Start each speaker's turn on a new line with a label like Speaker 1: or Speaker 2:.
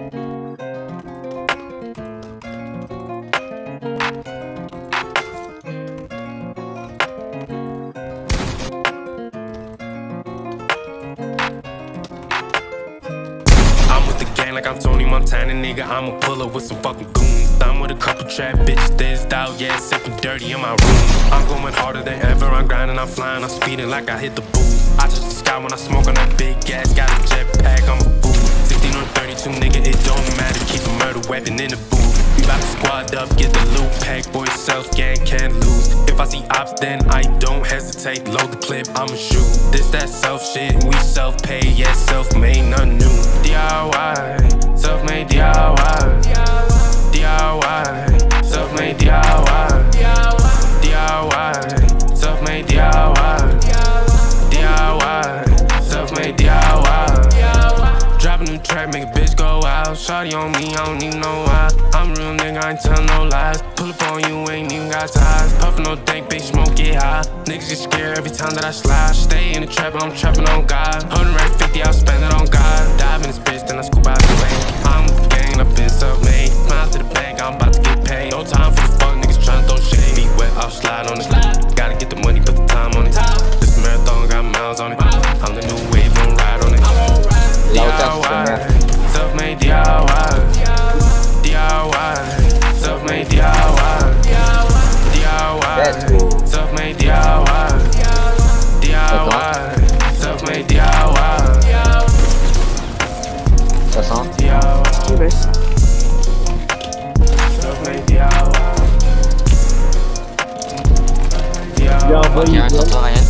Speaker 1: Like I'm Tony Montana, nigga, I'ma pull up with some fucking goons. I'm with a couple trap bitches, this out, yeah, sipping dirty in my room. I'm going harder than ever, I'm grinding, I'm flying, I'm speeding like I hit the booth. I touch the sky when I smoke on that big gas, got a jetpack, I'm a fool. 16 or 32, nigga, it don't matter, keep a murder weapon in the booth. We bout to squad up, get the loot pack, boy, self-gang, can't lose. If I see ops, then I don't hesitate, load the clip, I'ma shoot. This that self shit, we self-pay, yeah, self-made, none new. DIY, self-made DIY, DIY, self-made DIY, DIY, self-made DIY, DIY, self-made DIY. Drop a new track, make a bitch go out. Shawty on me, I don't need no why. I'm a real nigga, I ain't tellin' no lies. Pull up on you, ain't even got ties. Puffin' no dank, bitch, smoke, get high. Niggas get scared every time that I slide. Stay in the trap, I'm trappin' on God. 150, I'll spend it on God. Dive in this bitch, then I scoop out the way. I'm with the gang, I've been self-made. Smile to the bank, I'm about to get paid. No time for the fuck niggas tryna throw shade. Feet wet, I'll slide on it. Gotta get the money, put the time on it. This marathon got miles on it. I'm the new wave, gon' ride on it. DIY, self-made DIY, DIY, self-made DIY, DIY, self-made DIY, DIY, self-made DIY.
Speaker 2: Ça sent?
Speaker 3: Tu veux ça?
Speaker 1: Self-made DIY.
Speaker 2: Ok, un sur toi, Ryan.